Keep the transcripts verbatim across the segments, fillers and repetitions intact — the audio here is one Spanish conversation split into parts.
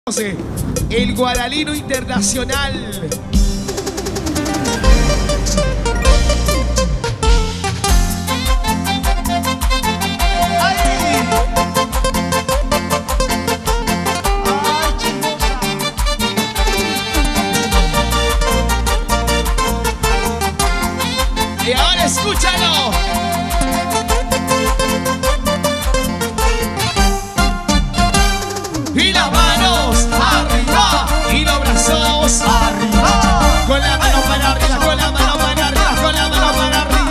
El Guaralino Internacional. Y ahora escúchalo. Y las manos arriba y los brazos arriba. Con la mano para arriba, con la mano para arriba, con la mano para arriba.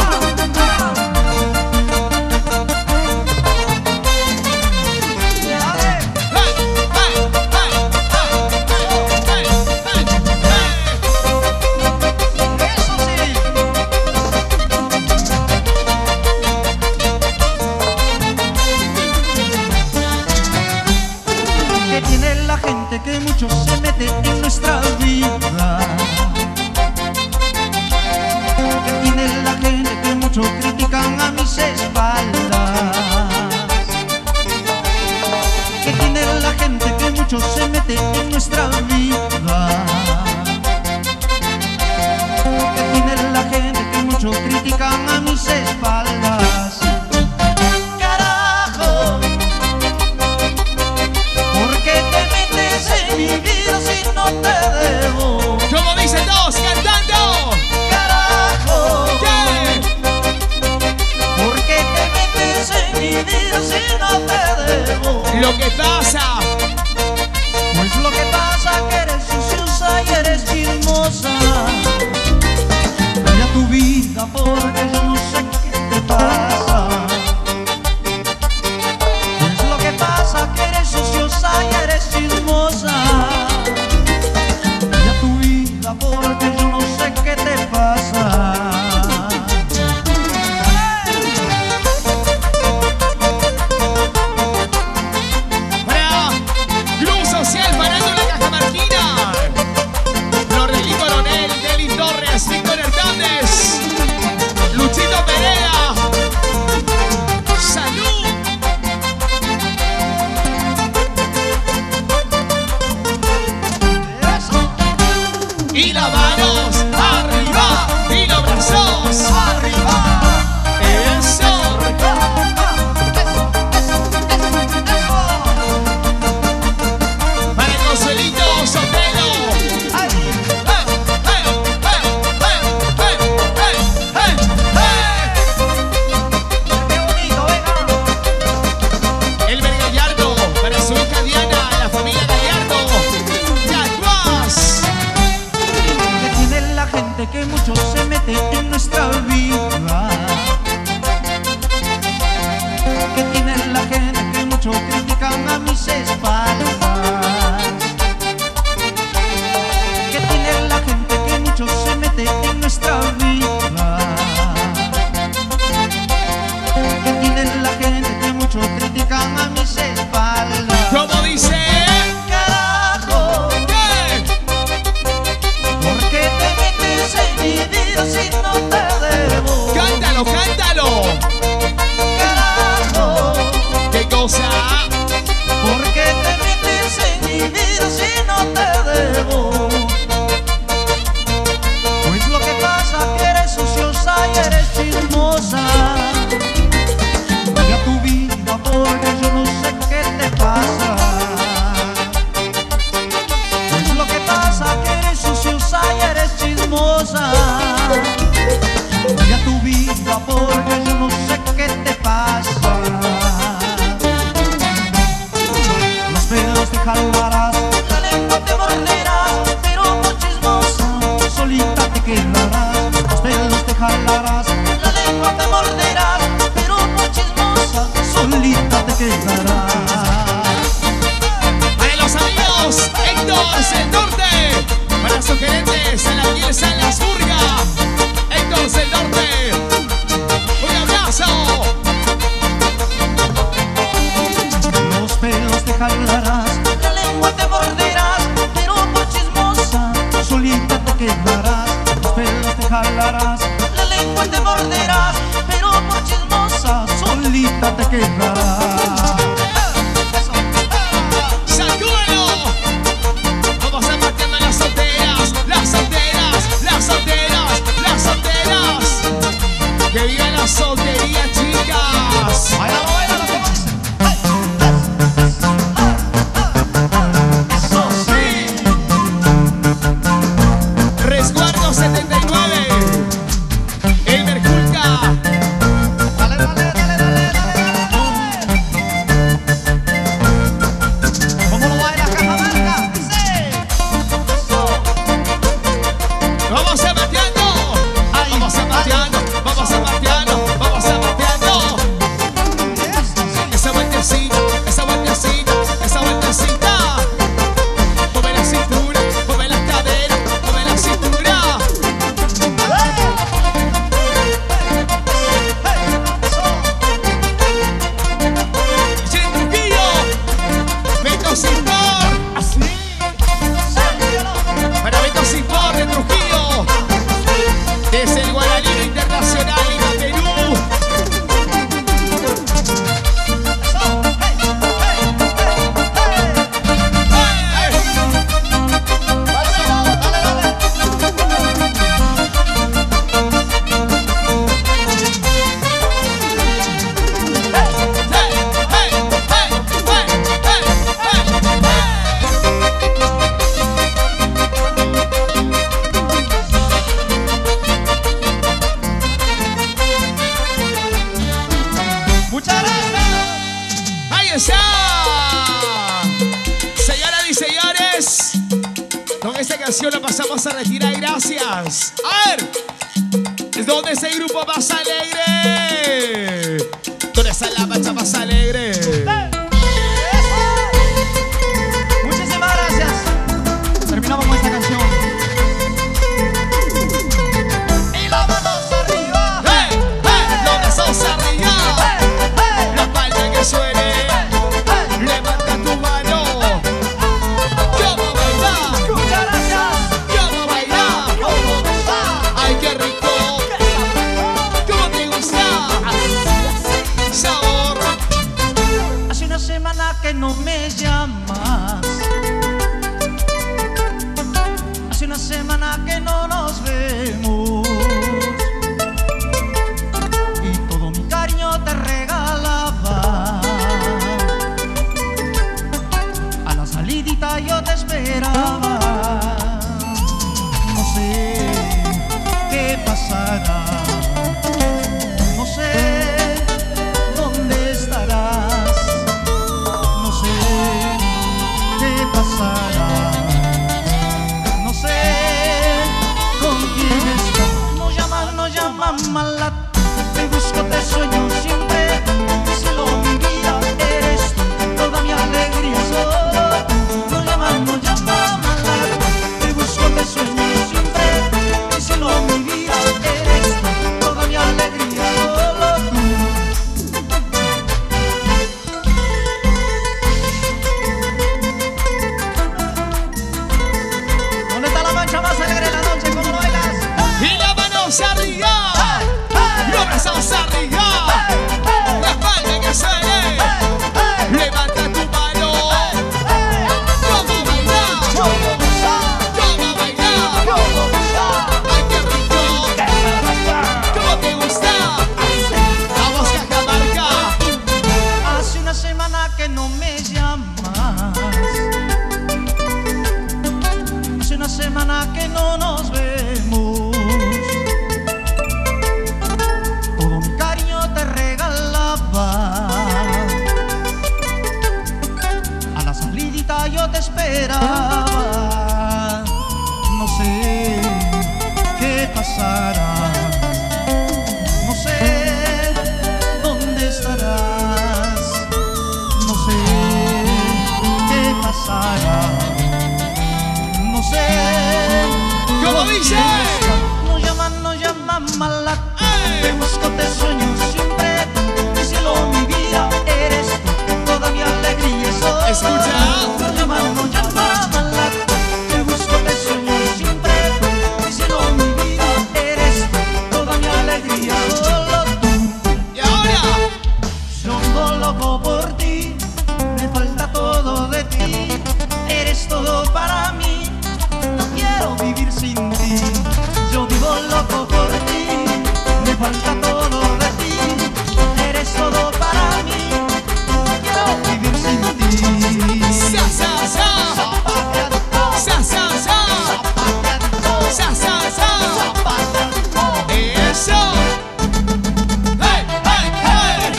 Que mucho se mete en nuestra vida, que tiene la gente que mucho critican a mis espaldas, que tiene la gente que mucho se mete en nuestra vida, que tiene la gente que mucho critican a mis espaldas. Mi vida si no te debo. Como dicen todos cantando. Carajo, ¿qué? ¿Por qué te metes en mi vida si no te debo? Lo que pasa, pues lo que pasa que eres suciosa y eres chismosa. Cambia tu vida porque yo no sé qué te pasa. Pues lo que pasa que eres suciosa y eres chismosa. Cambia tu vida porque yo no sé qué te pasa. Para Club Social Parando la Cajamarquina, Nordelí Coronel, Deli Torres, Víctor Hernández, Luchito Perea, salud. Y las manos arriba y los brazos arriba. Eso. Para el Consuelito Sotelo. El Gallardo para su hija Diana, la familia Gallardo. ¡Yaguas! La gente que mucho se mete en nuestra vida, que tiene la gente que mucho critican a mis espaldas, que tiene la gente que mucho se mete en nuestra vida, que tiene la gente que mucho critican a mis espaldas. ¿Cómo dice? Si no te debo. Cántalo, cántalo. Carajo, ¿qué cosa? ¿Por qué te metes en mi vida si no te debo? Pues lo que pasa que eres suciosa y eres chismosa. Cambia tu vida porque yo no sé qué te pasa. Pues lo que pasa que eres suciosa y eres chismosa. Cambia tu vida porque yo no sé qué te pasa. Los pelos te jalarás, la lengua te morderás, pero por chismosa solita te quedarás. Los pelos te jalarás, la lengua te morderás, pero por chismosa solita te quedarás. Para los amigos Héctor del Norte, para sus gerentes en la piel Salas Burga, Héctor del Norte, un abrazo. Los pelos te jalarás, la lengua te morderás, pero por chismosa solita te quedarás. Los pelos te jalarás, la lengua te morderás, pero por chismosa solita te quedarás. esta canción la pasamos a retirar. Gracias. A ver, ¿dónde está el grupo más alegre? ¿Dónde está la marcha más alegre? Muchísimas gracias. Terminamos con esta canción. Y las manos arriba. ¡Hey! ¡Hey! Los brazos arriba. ¡Hey! ¡Hey! La palma que suene. Levanta tu mano. ¿Cómo bailar? Muchas gracias. ¿Cómo bailar? ¿Cómo está? ¡Ay, qué rico! ¿Cómo te gusta? Sabor. Hace una semana que no me llamas. Hace una semana que no nos vemos. Y todo mi cariño te regalaba. A la salidita yo te esperaba. No sé qué pasará. No sé dónde estarás. No sé qué pasará. No sé con quién estás. No llaman, no llaman mala. Te busco, te sueño siempre. Cielo, mi vida eres tú. Toda mi alegría solo tú. No llaman, no llaman mala. Te busco, te sueño siempre. Cielo, mi vida eres tú. Toda mi alegría solo tú. ¿Dónde está la mancha más alegre de la noche? ¿Cómo lo bailas? Y las manos arriba. Los brazos arriba. La palma que suene. Levanta tu mano. ¿Cómo bailar? ¿Cómo bailar? ¡Ay, qué rico! ¿Cómo te gusta? Vamos, Cajamarca. Hace una semana que no me llamas. Hace una semana que no nos vemos. Todo mi cariño te regalaba. A la salidita yo te esperaba. No sé qué pasará. No sé dónde estarás. No sé qué pasará. No sé ¿Cómo con dice? quién estás. No llaman, no llaman mala. ¡Ey! Te busco, te sueño siempre. Mi cielo, mi vida eres tú. Toda mi alegría soy. Escucha. No llaman, no llaman mala. Te busco, te sueño siempre. Mi cielo, mi vida eres tú. Toda mi alegría solo tú. Y ahora, Yo vivo loco por ti, me falta todo de ti, eres todo para mí, no quiero vivir sin ti. Yo vivo loco por ti, me falta todo de ti, eres todo para mí, no quiero vivir sin ti. sa, sa, sa. Sa, sa, sa. Sa, sa, sa. Eso. ¡Hey, hey, hey!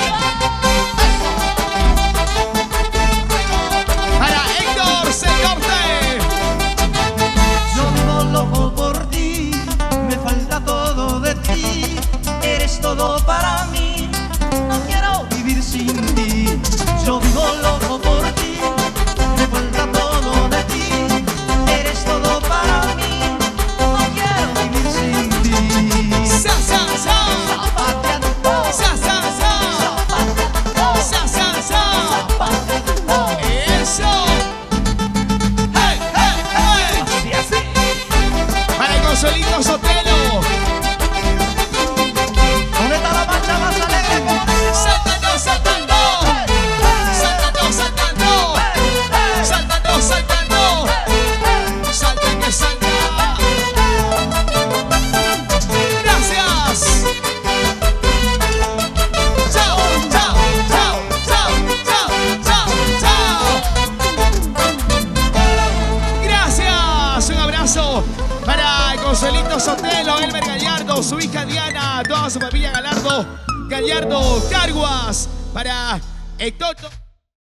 Para Héctor Señorte. Yo vivo loco por ti, me falta todo de ti, eres todo para mí, no quiero vivir sin ti. Yo vivo loco por ti, me falta todo de ti, eres todo para mí, no quiero vivir sin ti. Sa, sa, sa. Sa, sa, sa. Sa, sa, sa. Eso. ¡Hey, hey, hey! Para el Consuelito Sotelo. ¿Dónde está la marcha más alegre? ¿Cómo dice? Saltando, saltando. Saltando, saltando. Saltando, saltando. Salta que salta. Gracias. Chao, chao, chao, chao, chao, chao, chao. Gracias. Un abrazo para el Consuelito Sotelo, Elmer Gallardo, su hija Diana, toda su familia Gallardo, Gallardo Carguas, para Héctor.